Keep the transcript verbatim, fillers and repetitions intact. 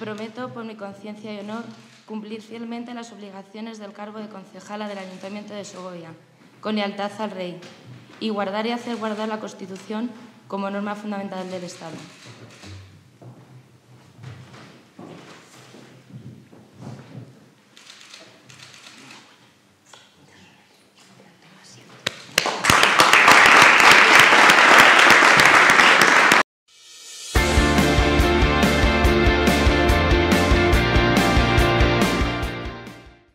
Prometo, por mi conciencia y honor, cumplir fielmente las obligaciones del cargo de concejala del Ayuntamiento de Segovia, con lealtad al Rey, y guardar y hacer guardar la Constitución como norma fundamental del Estado.